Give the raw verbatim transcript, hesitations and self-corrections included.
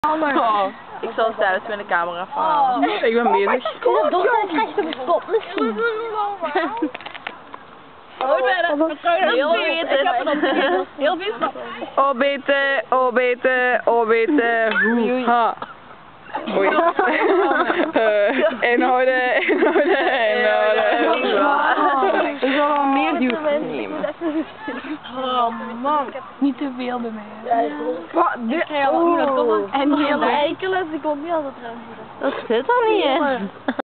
Oh, ik zal tijdens met de camera van. Oh. Ik ben bezig. Kom op, toch een rechtje verstopt misschien. Heel beter. Heel beter. Oh beter, oh beter, oh beter. Ha. Oei. Inhouden, inhouden, inhouden. Er zal wel meer duwen nemen. Oh man, niet te veel bij mij. Wat? Dit krijg je al En heel enkele seconden niet als het ruimte. Dat zit er niet in.